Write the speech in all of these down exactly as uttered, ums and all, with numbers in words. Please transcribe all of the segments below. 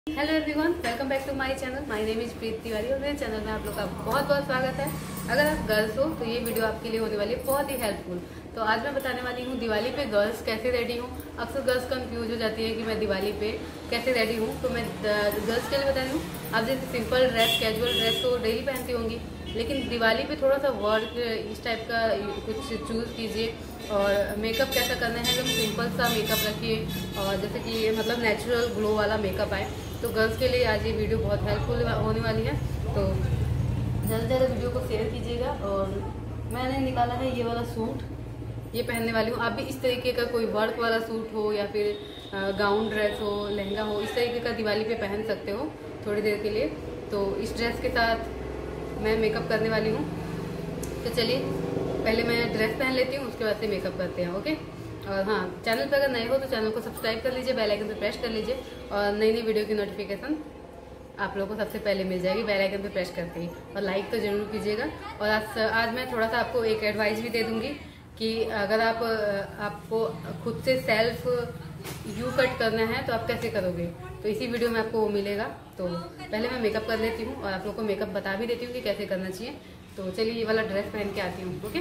Hello everyone, welcome back to my channel. My name is Preet Tiwari और मेरे channel में आप लोग का बहुत बहुत स्वागत है। अगर आप गर्ल्स हो तो ये वीडियो आपके लिए होने वाली है बहुत ही हेल्पफुल। तो आज मैं बताने वाली हूँ दिवाली पे गर्ल्स कैसे रेडी हूँ। अक्सर गर्ल्स कंफ्यूज हो जाती है कि मैं दिवाली पे कैसे रेडी हूँ, तो मैं गर्ल्स के लिए बता रही हूँ। आप जैसे सिंपल ड्रेस, कैजुअल ड्रेस तो डेली पहनती होंगी, लेकिन दिवाली पे थोड़ा सा वर्क इस टाइप का कुछ चूज़ कीजिए। और मेकअप कैसा करना है, एकदम सिंपल सा मेकअप रखिए और जैसे कि मतलब नेचुरल ग्लो वाला मेकअप आए। तो गर्ल्स के लिए आज ये वीडियो बहुत हेल्पफुल होने वाली है, तो जल्द से जल्द वीडियो को शेयर कीजिएगा। और मैंने निकाला है ये वाला सूट, ये पहनने वाली हूँ। आप भी इस तरीके का कोई वर्क वाला सूट हो या फिर गाउन ड्रेस हो, लहंगा हो, इस तरीके का दिवाली पे पहन सकते हो थोड़ी देर के लिए। तो इस ड्रेस के साथ मैं मेकअप करने वाली हूँ। तो चलिए पहले मैं ड्रेस पहन लेती हूँ, उसके बाद से मेकअप करते हैं। ओके। और हाँ, चैनल पर अगर नए हो तो चैनल को सब्सक्राइब कर लीजिए, बेल आइकन पर प्रेस कर लीजिए और नई नई वीडियो की नोटिफिकेशन आप लोगों को सबसे पहले मिल जाएगी बेल आइकन पर प्रेस करते ही। और लाइक तो जरूर कीजिएगा। और आज आज मैं थोड़ा सा आपको एक एडवाइस भी दे दूंगी कि अगर आप आपको खुद से सेल्फ यू कट करना है तो आप कैसे करोगे, तो इसी वीडियो में आपको वो मिलेगा। तो पहले मैं मेकअप कर लेती हूँ और आप लोग को मेकअप बता भी देती हूँ कि कैसे करना चाहिए। तो चलिए ये वाला ड्रेस पहन के आती हूँ। ओके।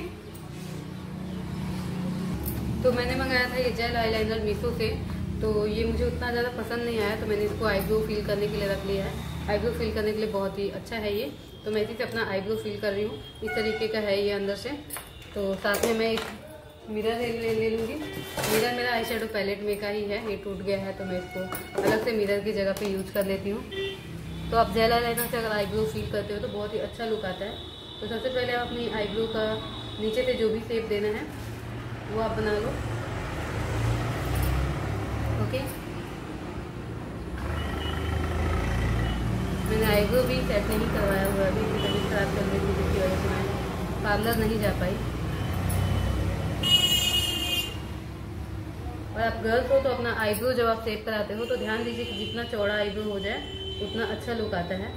तो मैंने मंगाया था ये जेल आईलाइनर मीशो से, तो ये मुझे उतना ज़्यादा पसंद नहीं आया, तो मैंने इसको आईब्रो फिल करने के लिए रख लिया है। आईब्रो फिल करने के लिए बहुत ही अच्छा है ये, तो मैं इसी से अपना आईब्रो फिल कर रही हूँ। इस तरीके का है ये अंदर से। तो साथ में मैं एक मिरर ले, ले, ले लूँगी। मिरर मेरा आई शेडो पैलेट में का ही है, ये टूट गया है तो मैं इसको अलग से मिरर की जगह पे यूज कर लेती हूँ। तो आप जेल आईलाइनर से अगर आईब्रो फिल करते हो तो बहुत ही अच्छा लुक आता है। तो सबसे पहले आप अपनी आईब्रो का नीचे से जो भी शेप देना है वो आप बना लो। ओके। मैंने आईब्रो भी सेट नहीं करवाया हुआ अभी, तबीयत खराब चल रही थी जिसकी वजह से मैं पार्लर नहीं जा पाई। और आप गर्ल्स हो तो अपना आईब्रो जब आप शेप कराते हो तो ध्यान दीजिए कि जितना चौड़ा आईब्रो हो जाए उतना अच्छा लुक आता है।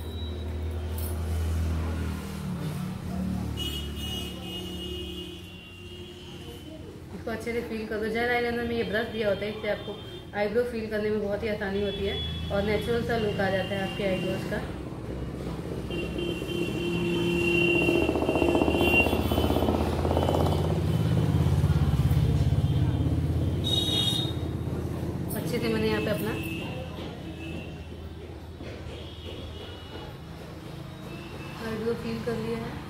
इसको अच्छे से फील कर दो। जेल आईलाइनर में ये ब्रश दिया होता है, इससे आपको आईब्रो फील करने में बहुत ही आसानी होती है और नेचुरल सा लुक आ जाता है आपके आईब्रोज का। अच्छे से मैंने यहाँ पे अपना आईब्रो फील कर लिया है।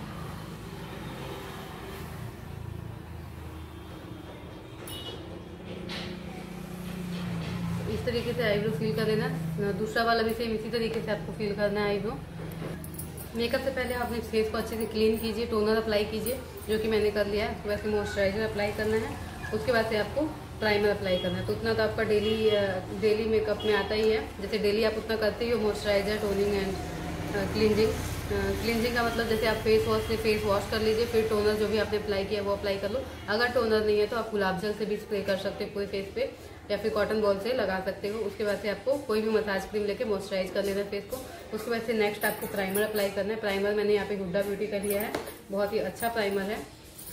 इस तरीके से आईब्रो फील कर देना। दूसरा वाला भी सेम इसी तरीके से आपको फील करना है आईब्रो। मेकअप से पहले आप अपने फेस को अच्छे से क्लीन कीजिए, टोनर अप्लाई कीजिए जो कि मैंने कर लिया है। उसके बाद से मॉइस्चराइजर अप्लाई करना है, उसके बाद से आपको प्राइमर अप्लाई करना है। तो उतना तो आपका डेली डेली मेकअप में आता ही है, जैसे डेली आप उतना करते ही हो moisturizer, toning and cleansing. Cleansing का मतलब जैसे आप फेस वॉश से फेस वॉश कर लीजिए, फिर टोनर जो भी आपने अप्लाई किया वो अप्लाई कर लो। अगर टोनर नहीं है तो आप गुलाब जल से भी स्प्रे कर सकते हो पूरे फेस पे, या फिर कॉटन बॉल से लगा सकते हो। उसके बाद से आपको कोई भी मसाज क्रीम लेके मॉइस्चराइज कर लेना है फेस को। उसके बाद से नेक्स्ट आपको प्राइमर अप्लाई करना है। प्राइमर मैंने यहाँ पे हुड्डा ब्यूटी का लिया है, बहुत ही अच्छा प्राइमर है।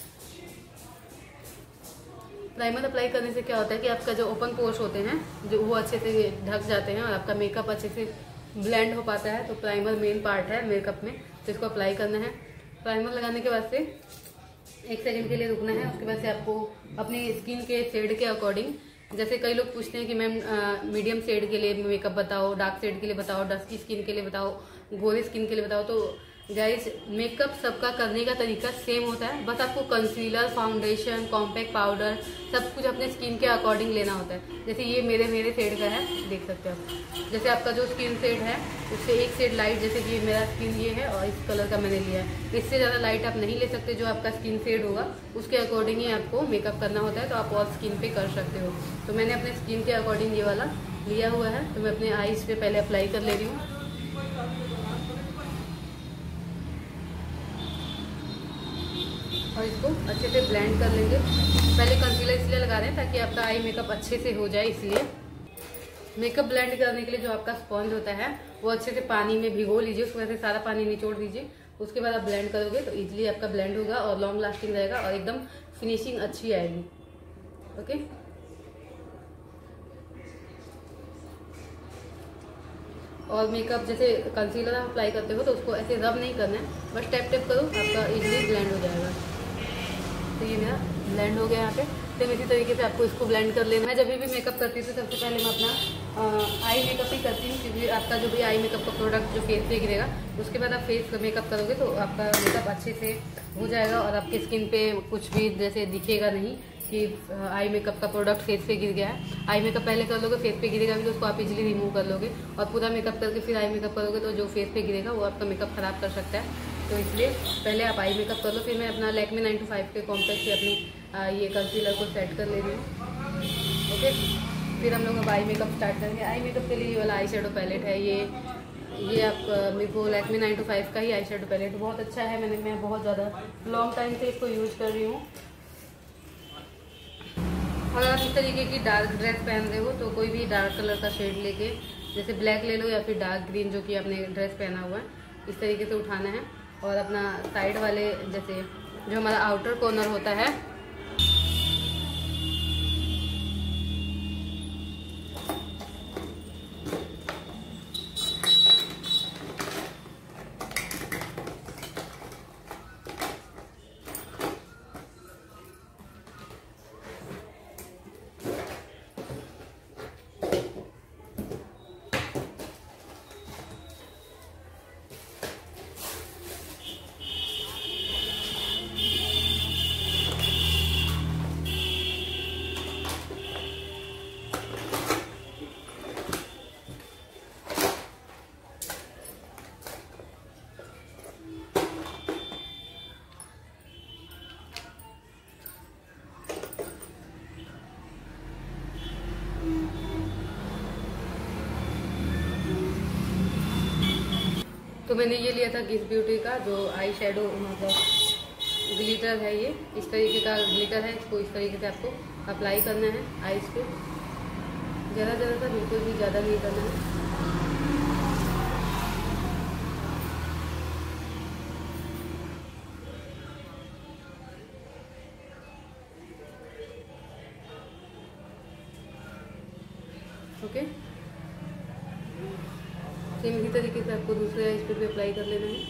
प्राइमर अप्लाई करने से क्या होता है कि आपका जो ओपन पोर्स होते हैं जो वो अच्छे से ढक जाते हैं और आपका मेकअप अच्छे से ब्लेंड हो पाता है। तो प्राइमर मेन पार्ट है मेकअप में, तो इसको अप्लाई करना है। प्राइमर लगाने के बाद से एक सेकंड के लिए रुकना है। उसके बाद से आपको अपनी स्किन के शेड के अकॉर्डिंग, जैसे कई लोग पूछते हैं कि मैम मीडियम शेड के लिए मेकअप बताओ, डार्क शेड के लिए बताओ, डस्की स्किन के लिए बताओ, गोरी स्किन के लिए बताओ। तो गाइस मेकअप सबका करने का तरीका सेम होता है, बस आपको कंसीलर, फाउंडेशन, कॉम्पैक्ट पाउडर सब कुछ अपने स्किन के अकॉर्डिंग लेना होता है। जैसे ये मेरे मेरे शेड का है, देख सकते हो आप। जैसे आपका जो स्किन शेड है उससे एक शेड लाइट, जैसे कि मेरा स्किन ये है और इस कलर का मैंने लिया है, इससे ज़्यादा लाइट आप नहीं ले सकते। जो आपका स्किन शेड होगा उसके अकॉर्डिंग ही आपको मेकअप करना होता है, तो आप ऑल स्किन पे कर सकते हो। तो मैंने अपने स्किन के अकॉर्डिंग ये वाला लिया हुआ है, तो मैं अपने आईज पे पहले अप्लाई कर ले रही हूँ। और इसको अच्छे से ब्लेंड कर लेंगे। पहले कंसीलर इसलिए लगा रहे हैं ताकि आपका आई मेकअप अच्छे से हो जाए, इसलिए। मेकअप ब्लेंड करने के लिए जो आपका स्पॉन्ज होता है वो अच्छे से पानी में भिगो लीजिए, उसकी वजह से सारा पानी निचोड़ दीजिए। उसके बाद आप ब्लेंड करोगे तो इजीली आपका ब्लेंड होगा और लॉन्ग लास्टिंग रहेगा और एकदम फिनिशिंग अच्छी आएगी। ओके। और मेकअप जैसे कंसीलर आप अप्लाई करते हो तो उसको ऐसे रब नहीं करना है, बस टैप टैप करो, आपका इजीली ब्लेंड हो जाएगा। तो ये मेरा ब्लेंड हो गया यहाँ पे। तो इसी तरीके से आपको इसको ब्लेंड कर लेना है। जब भी मेकअप करती हूँ तो सबसे पहले मैं अपना आई मेकअप ही करती हूँ, क्योंकि आपका जो भी आई मेकअप का प्रोडक्ट जो फेस पे गिरेगा उसके बाद आप फेस मेकअप करोगे तो आपका मेकअप अच्छे से हो जाएगा और आपकी स्किन पे कुछ भी जैसे दिखेगा नहीं कि आई मेकअप का प्रोडक्ट फेस पे गिर गया है। आई मेकअप पहले कर लोगे, फेस पे गिरेगा भी तो उसको आप इजीली रिमूव कर लोगे, और पूरा मेकअप करके फिर आई मेकअप करोगे तो जो फेस पे गिरेगा वो आपका मेकअप खराब कर सकता है। तो इसलिए पहले आप आई मेकअप कर लो। फिर मैं अपना लैक्मे नाइन टू फाइव के कॉम्पैक्ट से अपनी आ, ये कंसीलर को सेट कर ले रही हूँ। ओके, फिर हम लोग अब आई मेकअप स्टार्ट करेंगे। आई मेकअप के लिए ये वाला आई शेडो पैलेट है, ये ये आप मेरे को लैक्मे नाइन टू फाइव का ही आई शेडो पैलेट बहुत अच्छा है। मैंने मैं बहुत ज़्यादा लॉन्ग टाइम से इसको यूज़ कर रही हूँ। अगर आप इस तरीके की डार्क ड्रेस पहन रहे हो तो कोई भी डार्क कलर का शेड लेके, जैसे ब्लैक ले लो या फिर डार्क ग्रीन जो कि आपने ड्रेस पहना हुआ है, इस तरीके से उठाना है और अपना साइड वाले जैसे जो हमारा आउटर कॉर्नर होता है तो मैंने ये लिया था किस ब्यूटी का जो आई शेडो मतलब ग्लिटर है। ये इस तरीके का ग्लिटर है, इसको इस तरीके से आपको अप्लाई करना है आईज पे, ज़्यादा ज़्यादा सा, बिल्कुल भी ज़्यादा नहीं करना है। ओके, सेम इसी तरीके से आपको दूसरे आईज पे भी अप्लाई कर लेना है।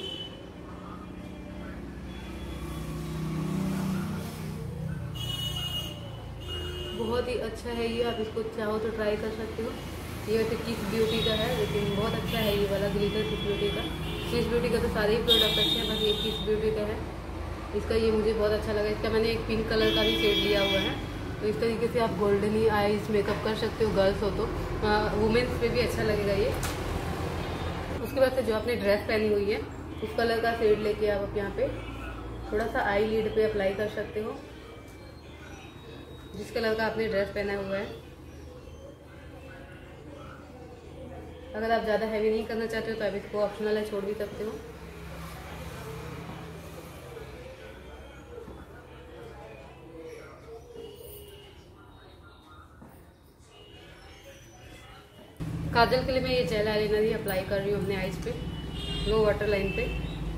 बहुत ही अच्छा है ये, आप इसको चाहो तो ट्राई कर सकते हो। ये वैसे किस ब्यूटी का है लेकिन बहुत अच्छा है ये वाला ग्लिटर किस ब्यूटी का। किस ब्यूटी का तो सारे ही प्रोडक्ट अच्छे हैं, बस ये किस ब्यूटी का है, इसका ये मुझे बहुत अच्छा लगा। इसका मैंने एक पिंक कलर का भी शेड लिया हुआ है। तो इस तरीके से आप गोल्डनी आईज मेकअप कर सकते हो, गर्ल्स हो तो, वुमेन्स पे भी अच्छा लगेगा ये। उसके बाद से जो आपने ड्रेस पहनी हुई है उस कलर का शेड लेके आप यहाँ पे थोड़ा सा आई लिड पे अप्लाई कर सकते हो, जिस कलर का आपने ड्रेस पहना हुआ है। अगर आप ज़्यादा हैवी नहीं करना चाहते हो तो आप इसको ऑप्शनल है, छोड़ भी सकते हो। काजल के लिए मैं ये जेल आईलाइनर ही अप्लाई कर रही हूँ अपने आईज पे, लो वाटर लाइन पे।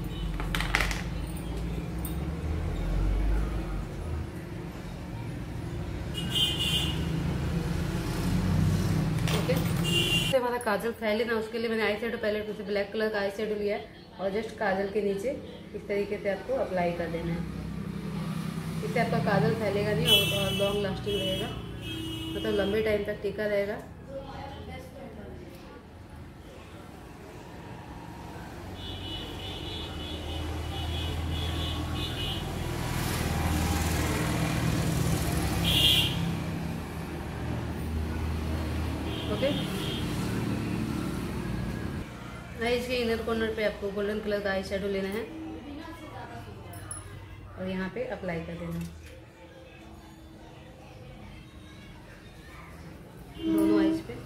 ओके, इससे हमारा काजल फैले ना उसके लिए मैंने आई शेडो पैलेट से ब्लैक कलर का आई शेडो लिया है और जस्ट काजल के नीचे इस तरीके से आपको अप्लाई कर देना है। इससे आपका काजल फैलेगा नहीं और लॉन्ग लास्टिंग रहेगा, मतलब लंबे टाइम तक टिका रहेगा। ओके, आईज के इनर कॉर्नर पे आपको गोल्डन कलर का आई शेडो लेना है और यहाँ पे अप्लाई कर देना है दोनों आईज पे।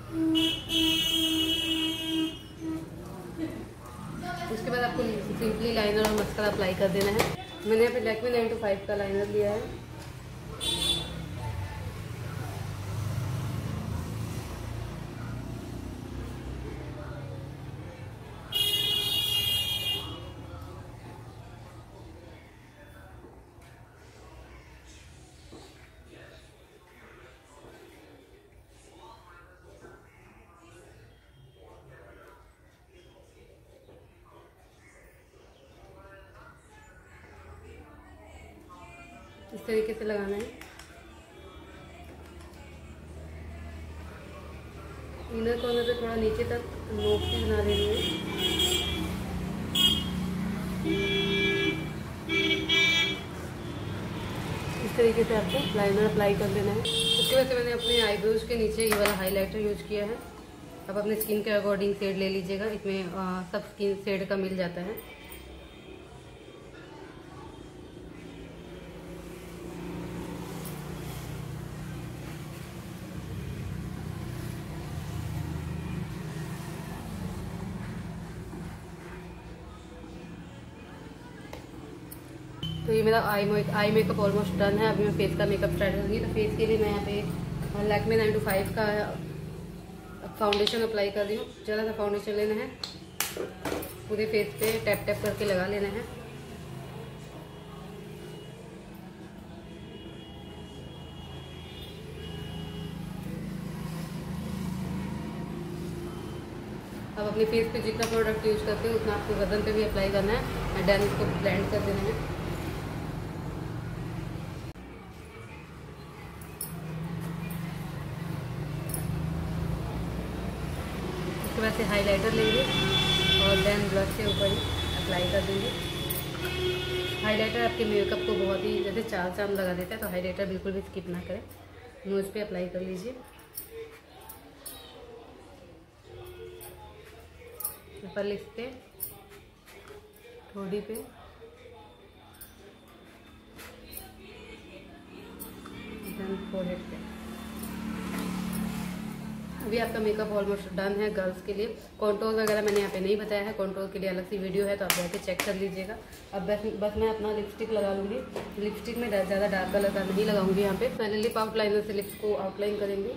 उसके बाद आपको सिंपली लाइनर और मस्कारा अप्लाई कर देना है। मैंने यहाँ पे लैक्मे नाइन टू फाइव का लाइनर लिया है। इस तरीके से लगाना है। इनर कॉर्नर पे थोड़ा नीचे तक नोक भी बना देनी है। इस तरीके से आपको लाइनर अप्लाई कर देना है। उसके बाद से मैंने अपने आईब्रोज के नीचे ये वाला हाइलाइटर यूज किया है। अब अपने स्किन के अकॉर्डिंग शेड ले लीजिएगा, इसमें आ, सब स्किन शेड का मिल जाता है। तो ये मेरा eye eye makeup almost done है। अभी मैं फेस का मेकअप स्टार्ट करूँगी। तो फेस के लिए मैं यहाँ पे लैक्मे नाइन टू फाइव का फाउंडेशन अप्लाई कर रही हूँ। ज़्यादा सा फाउंडेशन लेना है, पूरे फेस पे टैप टैप करके लगा लेना है। अब अपने फेस पे जितना प्रोडक्ट यूज करते हो उतना आपको गर्दन पे भी अप्लाई करना है। देन इसको ब्लेंड कर देना है। उसके बाद से हाइलाइटर लेंगे और देन ब्रश से ऊपर ही अप्लाई कर देंगे। हाइलाइटर आपके मेकअप को बहुत ही जैसे चार चांद लगा देता है, तो हाइलाइटर बिल्कुल भी स्किप ना करें। नोज पे अप्लाई कर लीजिए, ऊपर लिप्स पे, ठोड़ी पे, देन फोरहेड पे। अभी आपका मेकअप ऑलमोस्ट डन है गर्ल्स के लिए। कॉन्टोर वगैरह मैंने यहाँ पे नहीं बताया है, कॉन्टोर के लिए अलग सी वीडियो है, तो आप जाके चेक कर लीजिएगा। अब बस बस मैं अपना लिपस्टिक लगा लूँगी। लिपस्टिक में ज़्यादा डार्क कलर का नहीं लगाऊंगी यहाँ पे। पहले लिप आउटलाइनर से लिप्स को आउटलाइन करेंगे।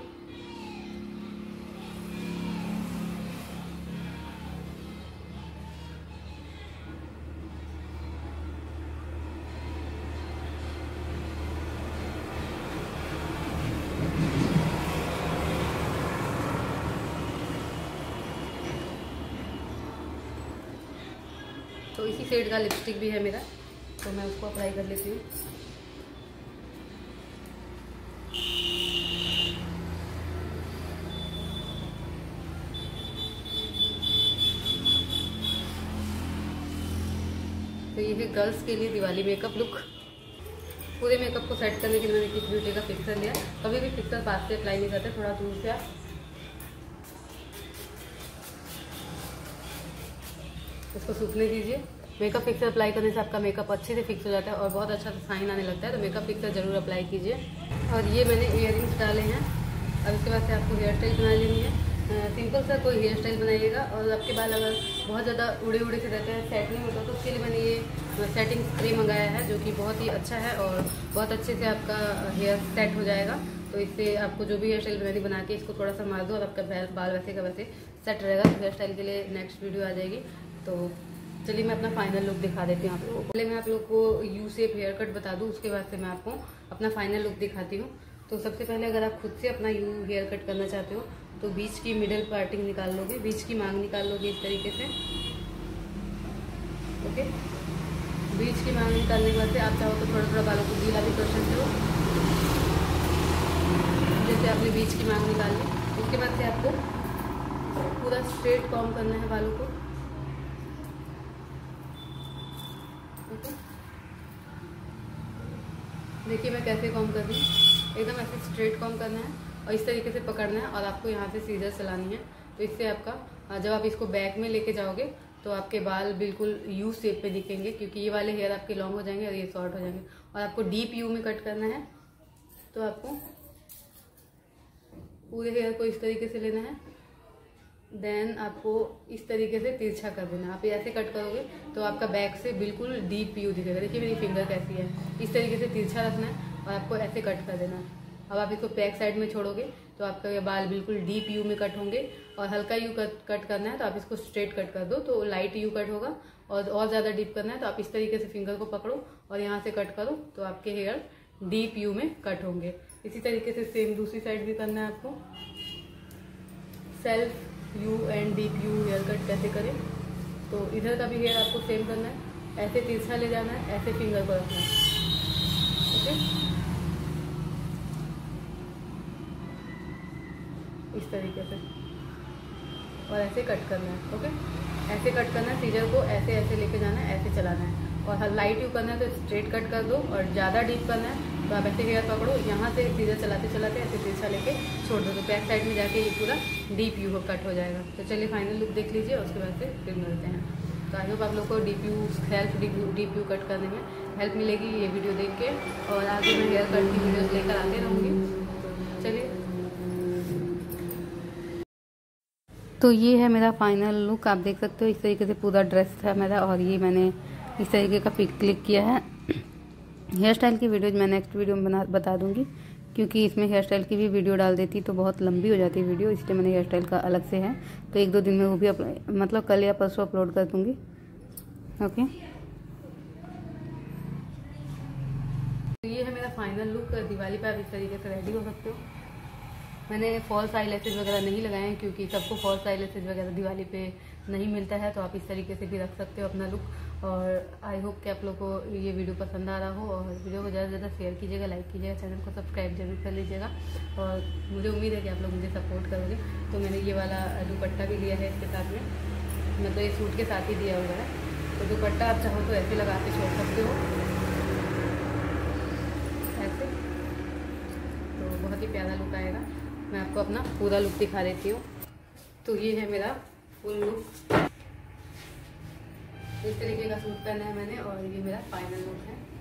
तो इसी शेड का लिपस्टिक भी है मेरा, तो मैं उसको अप्लाई कर लेती हूँ। तो ये है गर्ल्स के लिए दिवाली मेकअप लुक। पूरे मेकअप को सेट करने के लिए मैंने किस ब्यूटी का फिक्सर लिया। कभी भी फिक्सर पास से अप्लाई नहीं करते, थोड़ा दूर से आप इसको सूखने दीजिए। मेकअप फिक्सर अप्लाई करने से आपका मेकअप अच्छे से फिक्स हो जाता है और बहुत अच्छा सा साइन आने लगता है। तो मेकअप फिक्सर जरूर अप्लाई कीजिए। और ये मैंने इयररिंग्स डाले हैं। अब इसके बाद से आपको हेयर स्टाइल बना लेनी है। सिंपल सा कोई हेयर स्टाइल बनाइएगा। और आपके बाल अगर बहुत ज़्यादा उड़े उड़े से रहते हैं, सेट नहीं होता, तो उसके लिए मैंने ये सेटिंग स्प्रे मंगाया है, जो कि बहुत ही अच्छा है और बहुत अच्छे से आपका हेयर सेट हो जाएगा। तो इससे आपको जो भी हेयर स्टाइल बनानी बना के इसको थोड़ा सा मार दो और आपका बाल वैसे का वैसे सेट रहेगा। तो हेयर स्टाइल के लिए नेक्स्ट वीडियो आ जाएगी। तो चलिए मैं अपना फाइनल लुक दिखा देती हूँ आप लोगों को। पहले मैं आप लोग को यू शेप हेयर कट बता दूँ, उसके बाद से मैं आपको अपना फाइनल लुक दिखाती हूँ। तो सबसे पहले अगर आप खुद से अपना यू हेयर कट करना चाहते हो तो बीच की मिडिल पार्टिंग निकाल लोगे, बीच की मांग निकाल लोगे इस तरीके से। ओके, बीच की मांग निकालने के बाद से आप चाहो तो थोड़ा थोड़ा बालों को गीला भी कर सकते हो, जैसे आपने बीच की मांग निकाल ली। उसके बाद से आपको पूरा स्ट्रेट कॉम्ब करना है बालों को। ओके, देखिए मैं कैसे कॉम्ब कर रही हूँ। एकदम ऐसे स्ट्रेट कॉम्ब करना है और इस तरीके से पकड़ना है और आपको यहाँ से सीजर चलानी है। तो इससे आपका जब आप इसको बैक में लेके जाओगे तो आपके बाल बिल्कुल यू शेप पे दिखेंगे, क्योंकि ये वाले हेयर आपके लॉन्ग हो जाएंगे और ये शॉर्ट हो जाएंगे। और आपको डीप यू में कट करना है, तो आपको पूरे हेयर को इस तरीके से लेना है। देन आपको इस तरीके से तिरछा कर देना। आप ऐसे कट करोगे तो आपका बैक से बिल्कुल डीप यू दिखेगा। देखिए मेरी फिंगर कैसी है, इस तरीके से तिरछा रखना है और आपको ऐसे कट कर देना है। अब आप इसको बैक साइड में छोड़ोगे तो आपका ये बाल बिल्कुल डीप यू में कट होंगे। और हल्का यू कट कट करना है तो आप इसको स्ट्रेट कट कर दो, तो लाइट यू कट होगा। और और ज़्यादा डीप करना है तो आप इस तरीके से फिंगर को पकड़ो और यहाँ से कट करो, तो आपके हेयर डीप यू में कट होंगे। इसी तरीके से सेम दूसरी साइड भी करना है आपको। Self U and deep U hair cut कैसे करें, तो इधर का भी हेयर आपको सेम करना है। ऐसे तिरछा ले जाना है, ऐसे फिंगर को रखना है। ओके, इस तरीके से, और ऐसे कट करना है। ओके, ऐसे कट करना है, सीजर को ऐसे ऐसे लेके जाना है, ऐसे चलाना है। और लाइट यू करना है तो स्ट्रेट कट कर दो, और ज़्यादा डीप करना है तो आप ऐसे हेयर पकड़ो, यहाँ से सीजर चलाते चलाते ऐसे तिरछा लेके छोड़ दो, तो बैक साइड में जाके ये पूरा डीप यू कट हो जाएगा। तो चलिए फाइनल लुक देख लीजिए, उसके बाद से फिर मिलते हैं। तो आई होप आप लोग को deep U help deep U deep U cut करने में हेल्प मिलेगी ये वीडियो देख के, और आगे मैं हेयर कट की वीडियोज़ लेकर आते रहूँगी। चलिए, तो ये है मेरा फाइनल लुक, आप देख सकते हो इस तरीके से पूरा ड्रेस था मेरा, और ये मैंने इस तरीके का पिक क्लिक किया है। हेयर स्टाइल की वीडियोज मैं नेक्स्ट वीडियो में बना बता दूंगी, क्योंकि इसमें हेयर स्टाइल की भी वीडियो डाल देती तो बहुत लंबी हो जाती वीडियो, इसलिए मैंने हेयर स्टाइल का अलग से है, तो एक दो दिन में वो भी मतलब कल या परसों अपलोड कर दूंगी। ओके, तो ये है मेरा फाइनल लुक। दिवाली पे आप इस तरीके से रेडी हो सकते हो। मैंने फॉल्स आई लैसेज वगैरह नहीं लगाए हैं, क्योंकि सबको फॉल्स आई लैसेज वगैरह दिवाली पे नहीं मिलता है, तो आप इस तरीके से भी रख सकते हो अपना लुक। और आई होप कि आप लोग को ये वीडियो पसंद आ रहा हो, और वीडियो को ज़्यादा से ज़्यादा शेयर कीजिएगा, लाइक कीजिएगा, चैनल को सब्सक्राइब जरूर कर लीजिएगा। और मुझे उम्मीद है कि आप लोग मुझे सपोर्ट करोगे। तो मैंने ये वाला दुपट्टा भी लिया है इसके साथ में, मतलब ये सूट के साथ ही दिया हुआ है। तो दुपट्टा आप चाहो तो ऐसे लगा के छोड़ सकते हो, ऐसे, तो बहुत ही प्यारा लुक आएगा। मैं आपको अपना पूरा लुक दिखा देती हूँ। तो ये है मेरा फुल लुक, इस तरीके का सूट पहना है मैंने, और ये मेरा फाइनल लुक है।